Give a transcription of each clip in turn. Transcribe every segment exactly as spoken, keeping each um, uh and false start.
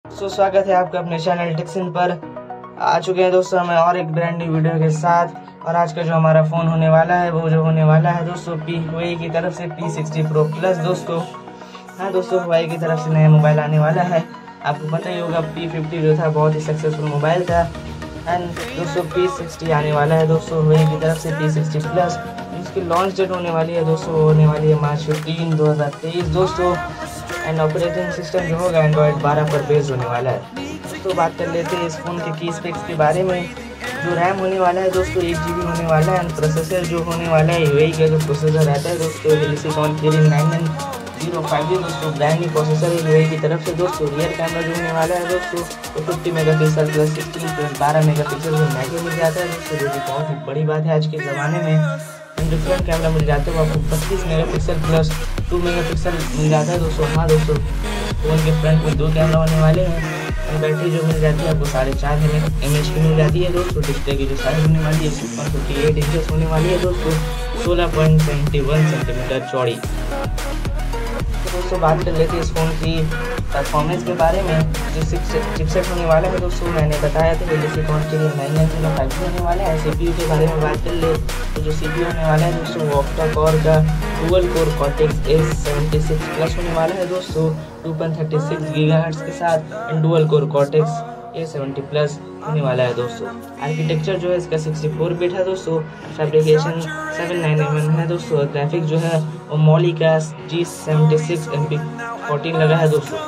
दोस्तों स्वागत है आपका अपने चैनल टेक्सिन पर। आ चुके हैं दोस्तों हमें और एक ब्रांड न्यू वीडियो के साथ। और आज का जो हमारा फ़ोन होने वाला है वो जो होने वाला है दोस्तों पी हुआई की तरफ से पी सिक्सटी प्रो प्लस। दोस्तों हाँ दोस्तों हुआई की तरफ से नया मोबाइल आने वाला है। आपको पता ही होगा पी फिफ्टी जो था बहुत ही सक्सेसफुल मोबाइल था। एंड दोस्तों पी सिक्सटी आने वाला है दोस्तों हुआई की तरफ से पी सिक्सटी प्लस। इसकी लॉन्च डेट होने वाली है दोस्तों होने वाली है मार्च फिफ्टीन दो हज़ार तेईस दोस्तों। एंड ऑपरेटिंग सिस्टम जो होगा एंड्रॉयड बारह पर बेस्ड होने वाला है। दोस्तों बात कर लेते हैं इस फ़ोन के की स्पेक्स के बारे में। जो रैम होने वाला है दोस्तों एट जी बी होने वाला है। एंड प्रोसेसर जो होने वाला है हुआई का जो प्रोसेसर रहता है दोस्तों HiSilicon Kirin nine nine zero five G दोस्तों ब्रांड न्यू प्रोसेसर है हुआई की तरफ से। दोस्तों रियर कैमरा जो होने वाला है दोस्तों वो fifty mega pixel plus sixteen plus बारह मेगा पिक्सल में मैक्रो मिल जाता है दोस्तों, जो कि बहुत ही बड़ी बात है आज के ज़माने में। डिफरेंट कैमरा मिल जाते हैं आपको बत्तीस mega pixel plus two mega pixel मिल जाता है दोस्तों। हाँ दोस्तों फ़ोन के फ्रंट में दो कैमरा होने वाले हैं। और बैटरी जो मिल जाती है आपको साढ़े चार एम एच की मिल जाती है दोस्तों। डिस्प्ले की जो साइज होने वाली है six point fifty eight inches होने वाली है दोस्तों, सोलह पॉइंट सेवेंटी वन सेंटीमीटर चौड़ी। तो दोस्तों बात कर लेते हैं इस फ़ोन की परफॉर्मेंस के बारे में। जो चिपसेट होने वाला है दोस्तों मैंने बताया था HiSilicon Kirin nine nine zero five G होने वाला है। सीपीयू के बारे में बात कर ले तो जो सीपीयू होने वाला है दोस्तों वो ऑक्टा कोर का dual core cortex A seventy six plus होने वाला है दोस्तों two point thirty six gigahertz के साथ। And dual core cortex A seventy plus होने वाला है दोस्तों। आर्किटेक्चर जो है इसका सिक्सटी फोर बिट है दोस्तों। Fabrication seven nine M M है दोस्तों। ग्राफिक जो है वो मॉली का G seventy six M P fourteen लगा है दोस्तों।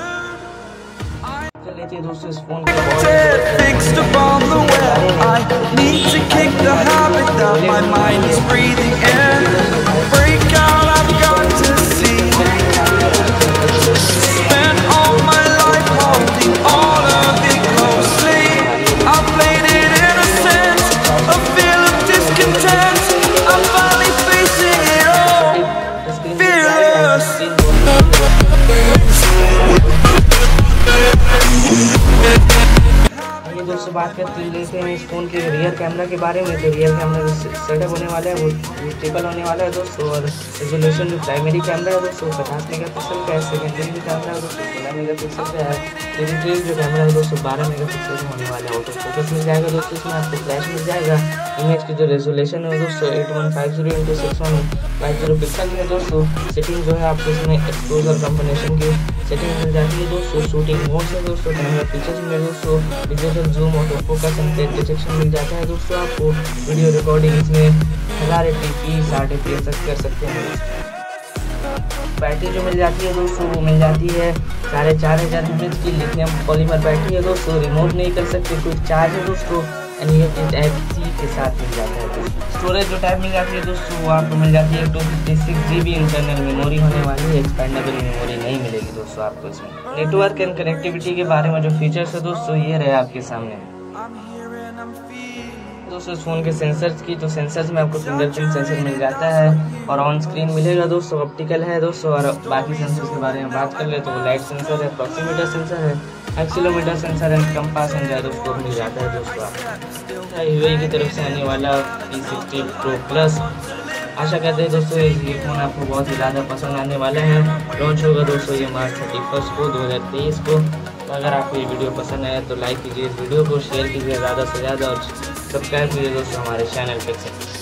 लेते हैं दोस्तों इस फोन के दोस्तों बात करते लेते हैं इस फ़ोन के रियर कैमरा के बारे में। तो रियर कैमरा जो सेटअप होने वाला है वो ट्रिपल होने वाला है दोस्तों। और रेजोल्यूशन जो प्राइमरी कैमरा है दोस्तों पचास मेगा पिक्सल का है। सेकेंडरी जो कैमरा है दोस्तों सोलह मेगा पिक्सल का है। डिजिटल जो कैमरा है दोस्तों बारह मेगा पिक्सल का होने वाला है। ऑटो फोकस मिल जाएगा दोस्तों, इसमें आपको फ्लैश मिल जाएगा। इमेज की जो रेजोल्यूशन है दोस्तों eight one five zero into six one five zero pixel है दोस्तों। सेटिंग जो है आपको इसमें एक्सपोजर कॉम्बिनेशन की सेटिंग मिल जाती है दोस्तों। शूटिंग मोड है दोस्तों, कैमरा फीचर्स में दोस्तों digital zoom auto focus and face detection मिल जाता है दोस्तों। आपको वीडियो रिकॉर्डिंग इसमें हज़ार एटी पी साठ एफ पी एस तक कर सकते हैं। बैटरी जो मिल जाती है दोस्तों वो मिल जाती है साढ़े चार हज़ार एम एच की लिथियम पॉलीमर बैटरी है दोस्तों। रिमोट नहीं कर सकते, क्विक चार्ज है दोस्तों। एंड ये टाइप सी के साथ मिल जाता है दोस्तों। स्टोरेज जो टाइप मिल जाती है दोस्तों वो आपको मिल जाती है two fifty six G B internal memory होने वाली है। एक्सपेंडेबल मेमोरी नहीं मिलेगी दोस्तों आपको इसमें। नेटवर्क एंड कनेक्टिविटी के बारे में जो फीचर्स है दोस्तों ये रहे आपके सामने। दोस्तों इस फ़ोन के सेंसर्स की तो सेंसर्स में आपको फिंगरप्रिंट सेंसर मिल जाता है और ऑन स्क्रीन मिलेगा दोस्तों। ऑप्टिकल है दोस्तों। और बाकी सेंसर्स के बारे में बात कर ले तो लाइट सेंसर है, प्रॉक्सीमीटर सेंसर है, accelerometer sensor and compass and gyroscope मिल जाता है दोस्तों आपको। हुआई की तरफ से आने वाला पी सिक्सटी प्रो प्लस आशा करते हैं दोस्तों ये फ़ोन आपको बहुत ही ज़्यादा पसंद आने वाला है। लॉन्च होगा दोस्तों ये मार्च थर्टी फर्स्ट को दो हज़ार तेईस को। तो अगर आपको ये वीडियो पसंद आया तो लाइक कीजिए इस वीडियो को, शेयर कीजिए ज़्यादा से ज़्यादा और सब्सक्राइब कीजिए दोस्तों हमारे चैनल पे।